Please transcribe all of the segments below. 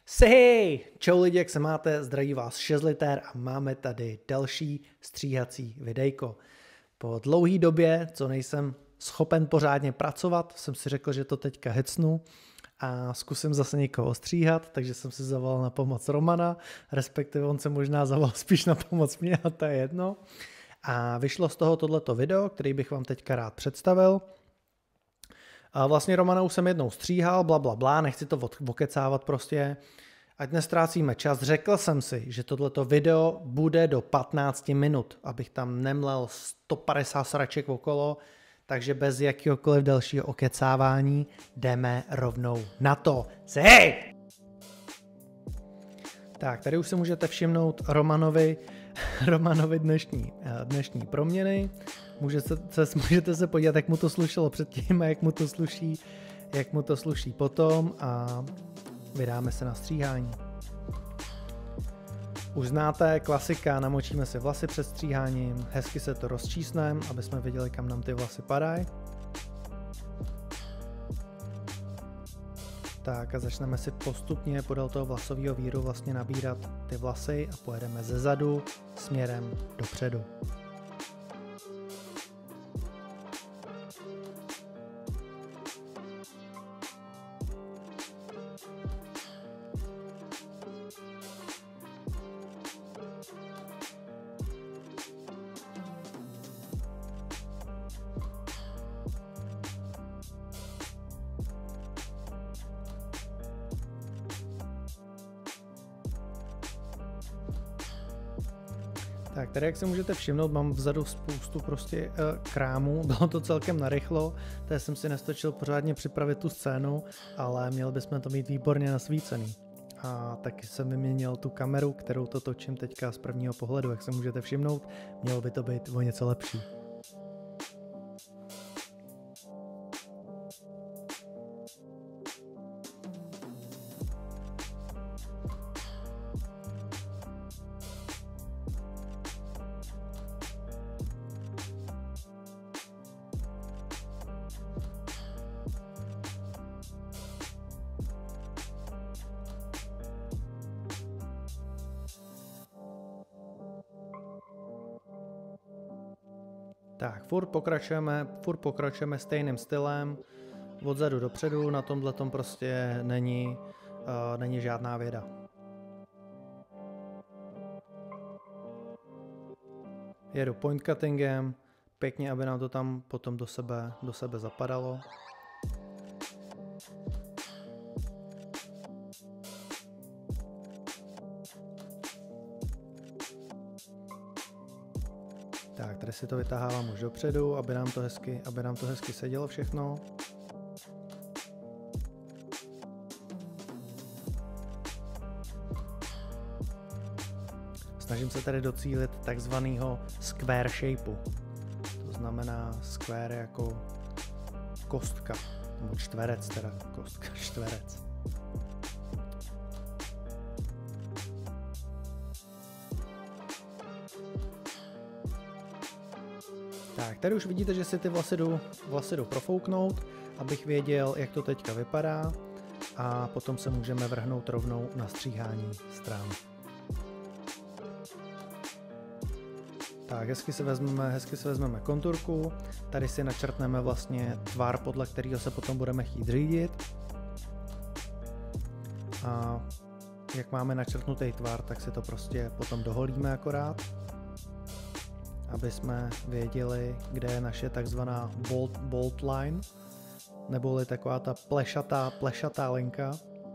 Hej, čau lidi, jak se máte, zdraví vás 6 liter a máme tady další stříhací videjko. Po dlouhé době, co nejsem schopen pořádně pracovat, jsem si řekl, že to teďka hecnu a zkusím zase někoho stříhat, takže jsem si zavolal na pomoc Romana, respektive on se možná zavolal spíš na pomoc mě a to je jedno. A vyšlo z toho tohleto video, který bych vám teďka rád představil. A vlastně Romana už jsem jednou stříhal, blablabla, nechci to okecávat prostě, ať nestrácíme čas. Řekl jsem si, že tohleto video bude do 15 minut, abych tam nemlel 150 sraček okolo, takže bez jakýhokoliv dalšího okecávání jdeme rovnou na to. Hej! Tak, tady už si můžete všimnout Romanovi dnešní proměny. Můžete se podívat, jak mu to slušelo předtím a jak mu to sluší potom a vydáme se na stříhání. Už znáte, klasika, namočíme si vlasy před stříháním, hezky se to rozčísneme, aby jsme viděli, kam nám ty vlasy padají. Tak a začneme si postupně podél toho vlasového víru vlastně nabírat ty vlasy a pojedeme ze zadu směrem dopředu. Tak, tady jak si můžete všimnout, mám vzadu spoustu prostě krámů, bylo to celkem narychlo, tady jsem si nestačil pořádně připravit tu scénu, ale měli bychom to mít výborně nasvícený. A taky jsem vyměnil tu kameru, kterou to točím teďka z prvního pohledu, jak se můžete všimnout, mělo by to být o něco lepší. Tak, furt pokračujeme stejným stylem, odzadu dopředu, na tomhletom prostě není žádná věda. Jedu point cuttingem, pěkně, aby nám to tam potom do sebe zapadalo. Tak, tady si to vytahávám už dopředu, aby nám to hezky sedělo všechno. Snažím se tady docílit takzvaného square shapeu. To znamená square jako kostka, nebo čtverec teda, kostka, čtverec. Tak, tady už vidíte, že si ty vlasy jdu profouknout, abych věděl, jak to teďka vypadá a potom se můžeme vrhnout rovnou na stříhání stran. Tak, hezky si vezmeme konturku, tady si načrtneme vlastně tvar, podle kterého se potom budeme chtít řídit. A jak máme načrtnutý tvar, tak si to prostě potom doholíme akorát, aby jsme věděli, kde je naše takzvaná bolt line, neboli taková ta plešatá linka.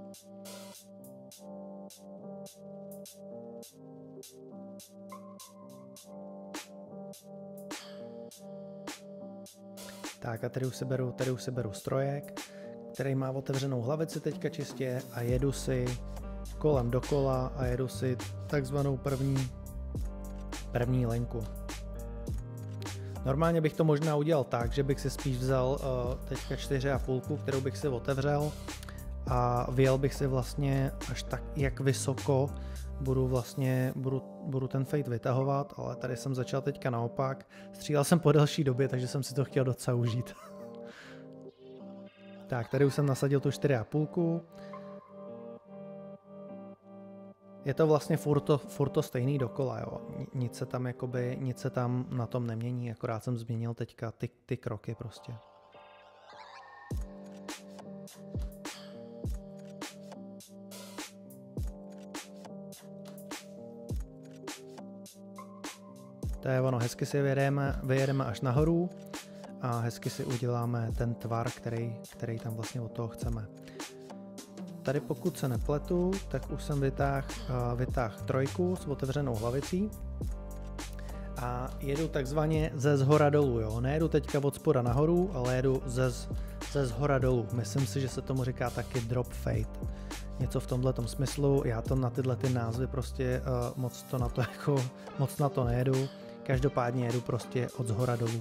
Tak a tady už si beru strojek, který má otevřenou hlavici teďka čistě a jedu si kolem dokola a jedu si takzvanou první linku. Normálně bych to možná udělal tak, že bych si spíš vzal teďka 4,5, kterou bych si otevřel a vyjel bych si vlastně až tak, jak vysoko budu ten fade vytahovat, ale tady jsem začal teďka naopak. Střílel jsem po delší době, takže jsem si to chtěl docela užít. Tak, tady už jsem nasadil tu 4,5. je to vlastně furt to stejný dokola, jo. Nic se tam na tom nemění, akorát jsem změnil teďka ty kroky prostě. To je ono, hezky si vyjedeme až nahoru a hezky si uděláme ten tvar, který tam vlastně od toho chceme. Tady pokud se nepletu, tak už jsem vytáhl trojku s otevřenou hlavicí a jedu takzvaně ze zhora dolů, jo. Nejedu teďka od spoda nahoru, ale jedu ze zhora dolů. Myslím si, že se tomu říká taky drop fade. Něco v tomhletom smyslu, já to na tyhle ty názvy prostě moc na to nejedu. Každopádně jedu prostě od zhora dolů.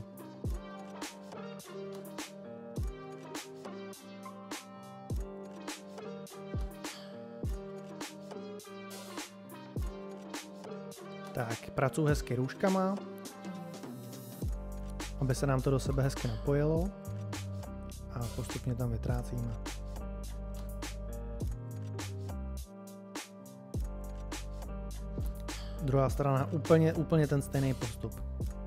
Tak, pracuji hezky růžkama, aby se nám to do sebe hezky napojilo a postupně tam vytrácíme. Druhá strana úplně ten stejný postup.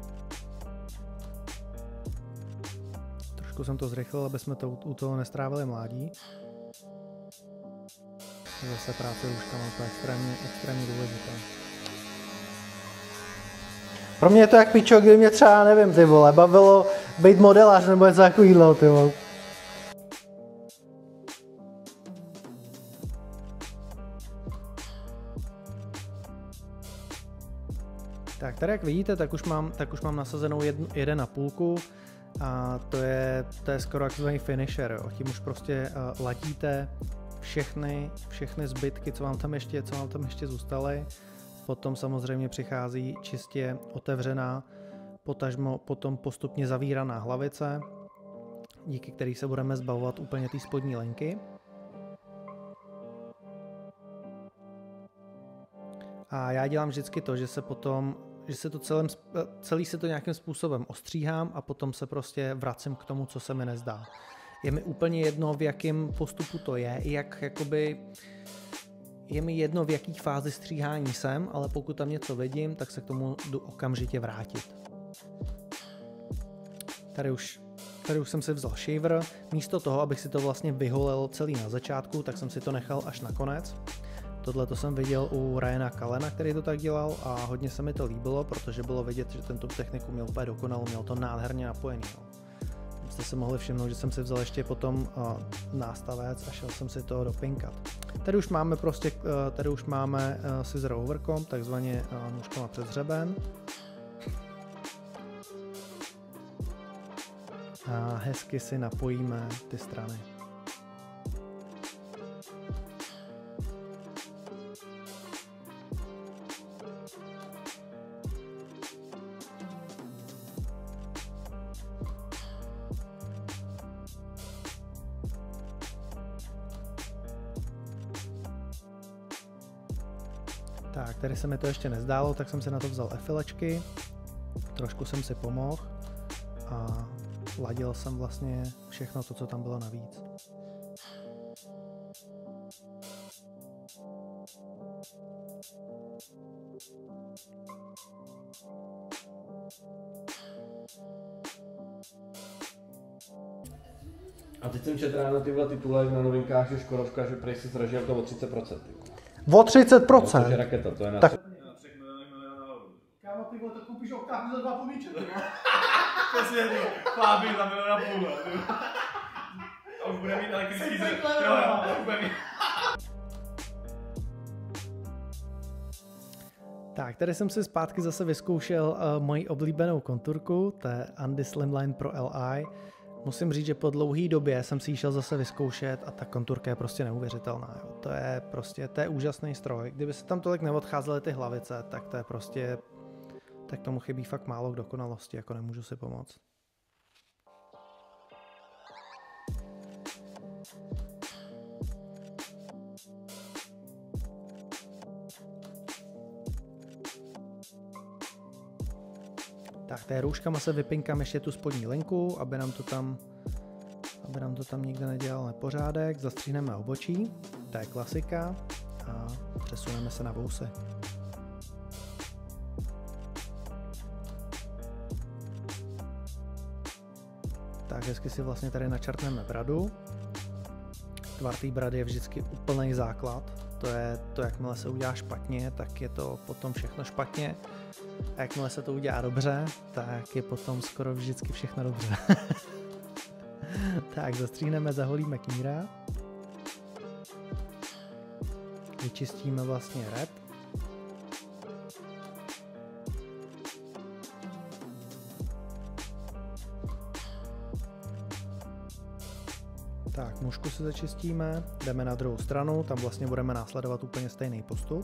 Trošku jsem to zrychlil, aby jsme to u toho nestrávili mládí. Zase práce růžkama, to je extrémně důležité. Pro mě je to jak pičo, kdyby mě třeba, nevím, ty vole, bavilo být modelář nebo něco takovýhle, ty vole. Tak tady jak vidíte, tak už mám nasazenou 1,5 a to je skoro takzvaný finisher, jo. Tím už prostě ladíte všechny zbytky, co vám tam ještě zůstaly. Potom samozřejmě přichází čistě otevřená, potažmo potom postupně zavíraná hlavice, díky který se budeme zbavovat úplně té spodní linky. A já dělám vždycky to, že se to celý se to nějakým způsobem ostříhám a potom se prostě vracím k tomu, co se mi nezdá. Je mi úplně jedno, v jakém postupu to je, je mi jedno, v jaký fázi stříhání jsem, ale pokud tam něco vidím, tak se k tomu jdu okamžitě vrátit. Tady už jsem si vzal shaver. Místo toho, abych si to vlastně vyholil celý na začátku, tak jsem si to nechal až na konec. Tohle to jsem viděl u Ryana Callena, který to tak dělal a hodně se mi to líbilo, protože bylo vidět, že tento techniku měl úplně dokonalou, měl to nádherně napojený. Jste se mohli všimnout, že jsem si vzal ještě potom nástavec a šel jsem si to dopinkat. Tady už máme scissor overcomb, takzvaně nůžkama přes hřeben. A hezky si napojíme ty strany. Tak, tady se mi to ještě nezdálo, tak jsem si na to vzal efilečky, trošku jsem si pomohl a ladil jsem vlastně všechno to, co tam bylo navíc. A teď jsem četl ráno tyhle titulek na novinkách, že Škodovka, že prej se zdražil to o 30%. O 30%? To je raketa, to je na... Tak... Kámo, ty vole, to koupíš oktávku za 2 pomíče, ty vole. Přesně, ty chlápí za 1,5 milionu, ty vole. A už bude mít elektrický zem. Jo, už bude mít. Tak, tady jsem si zpátky zase vyzkoušel moji oblíbenou konturku, to je Andy Slimline Pro Li. Musím říct, že po dlouhé době jsem si ji šel zase vyzkoušet a ta konturka je prostě neuvěřitelná. Jo. To je úžasný stroj. Kdyby se tam tolik neodcházely ty hlavice, tak to je prostě, tak tomu chybí fakt málo k dokonalosti, jako nemůžu si pomoct. Tak, té růžkama se vypinkám ještě tu spodní linku, aby nám to tam nikde nedělal nepořádek. Zastříhneme obočí, to je klasika. a přesuneme se na vousy. Tak hezky si vlastně tady načrtneme bradu. Tvar té brady je vždycky úplný základ. To je to, jakmile se udělá špatně, tak je to potom všechno špatně. A jakmile se to udělá dobře, tak je potom skoro vždycky všechno dobře. Tak zastříhneme, zaholíme kníra. Vyčistíme vlastně rep. Tak, mužku si začistíme, jdeme na druhou stranu, tam vlastně budeme následovat úplně stejný postup.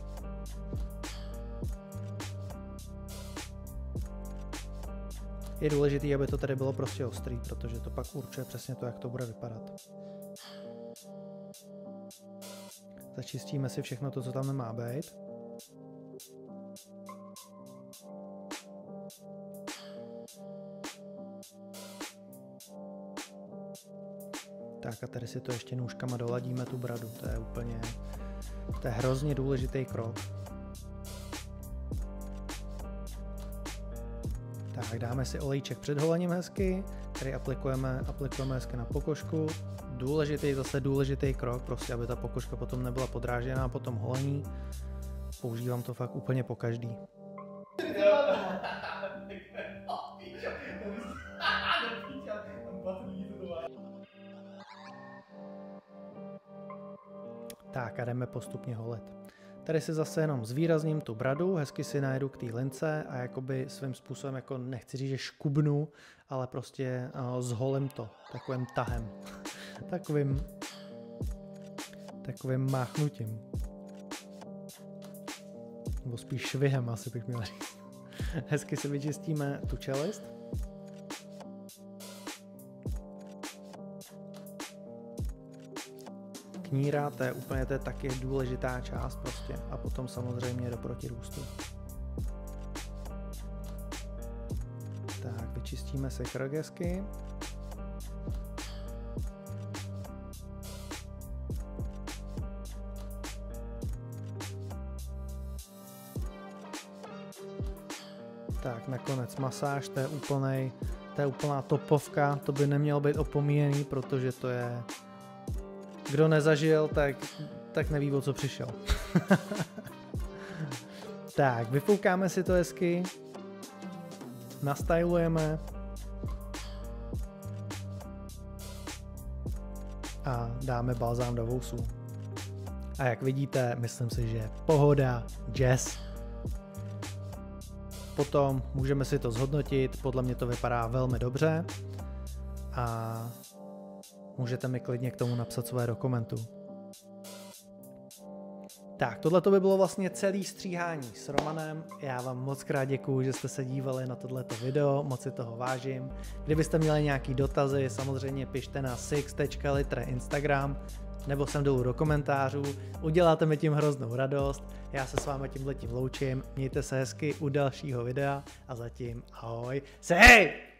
Je důležité, aby to tady bylo prostě ostrý, protože to pak určuje přesně to, jak to bude vypadat. Začistíme si všechno to, co tam nemá být. Tak a tady si to ještě nůžkama doladíme tu bradu, to je hrozně důležitý krok. Tak dáme si olejček před holením hezky, který aplikujeme hezky na pokožku. Důležitý krok, prostě aby ta pokožka potom nebyla podrážděná po tom holení. Používám to fakt úplně po každý. Tak a jdeme postupně holit. Tady si zase jenom zvýrazním tu bradu, hezky si najedu k té lince a jakoby svým způsobem, jako nechci říct, že škubnu, ale prostě zholím to takovým tahem. takovým máchnutím. Nebo spíš švihem asi bych měl říct. Hezky si vyčistíme tu čelist. Kníra, to je taky důležitá část prostě a potom samozřejmě do protirůstu. Tak, vyčistíme si krk hezky. Tak, nakonec masáž, to je úplná topovka, to by nemělo být opomíjený, protože to je... Kdo nezažil, tak neví, o co přišel. Tak, vyfoukáme si to hezky, nastylujeme a dáme balzám do vousů. A jak vidíte, myslím si, že pohoda, jazz. Potom můžeme si to zhodnotit, podle mě to vypadá velmi dobře a můžete mi klidně k tomu napsat svoje do komentu. Tak, tohle by bylo vlastně celý stříhání s Romanem. Já vám moc krát děkuju, že jste se dívali na tohleto video, moc si toho vážím. Kdybyste měli nějaký dotazy, samozřejmě pište na six.litre Instagram, nebo sem dolů do komentářů. Uděláte mi tím hroznou radost. Já se s vámi tímhletím loučím. Mějte se hezky u dalšího videa a zatím ahoj. Hej!